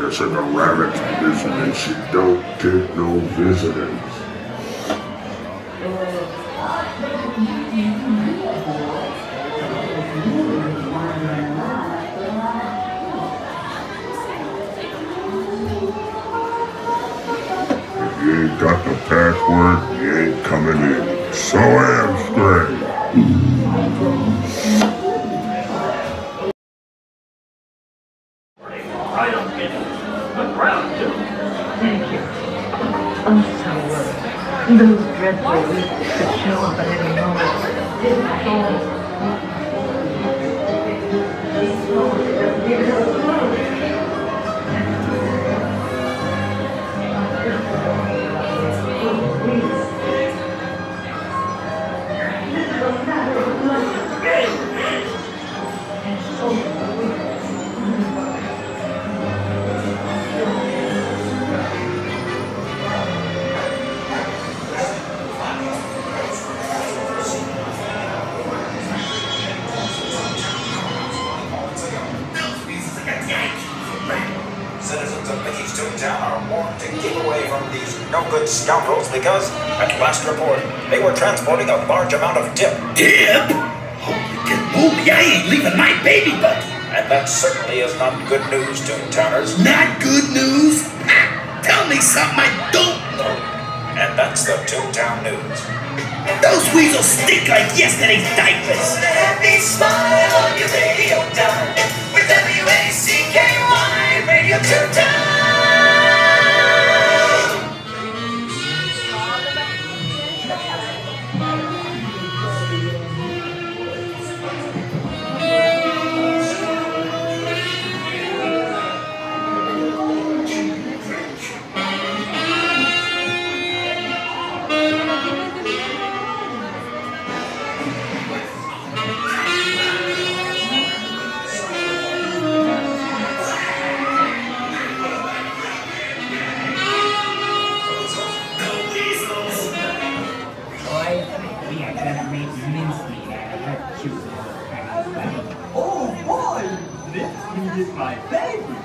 This is the rabbit's business. She don't take no visitors. If you ain't got the password, you ain't coming in. So hamstring. Right on kitchen. Good ground, too. Thank you. I'm so worried. Those dreadful weeks could show up at any moment. Citizens of Mickey's ToonTown are warned to keep away from these no-good scoundrels because, at last report, they were transporting a large amount of dip. Dip? Holy moly, I ain't leaving my baby butt. And that certainly is not good news, ToonTowners. Not good news? Ha! Tell me something I don't know. And that's the ToonTown News. Those weasels stink like yesterday's diapers. Put a happy smile on your radio dial with WACKY Radio ToonTown. Oh boy, this meat is my favorite.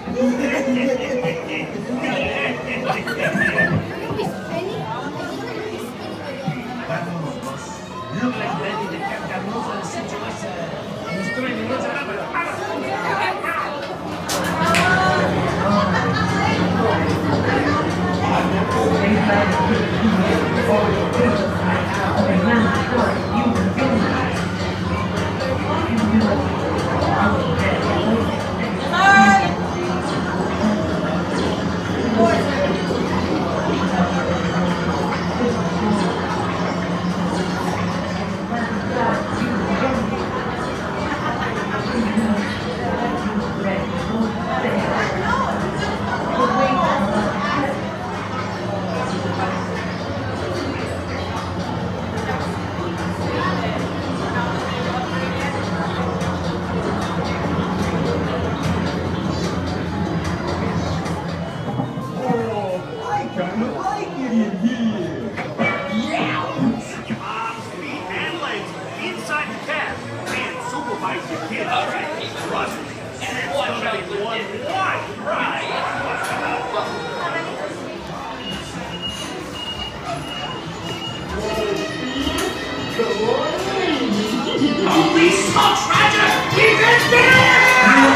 Holy smokes, Roger! We've been there!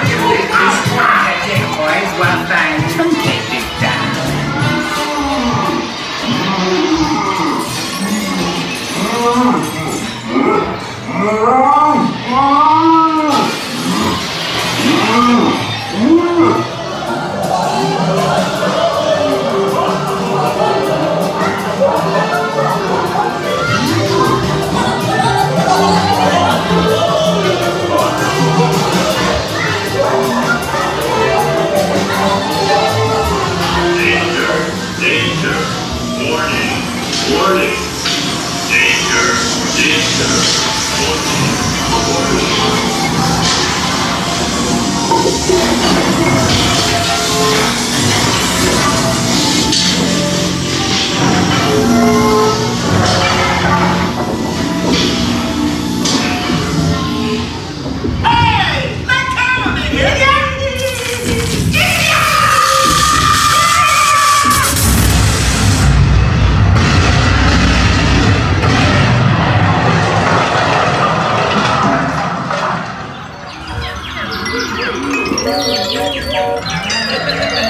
Boys, well, thanks. Take it down. Toontown.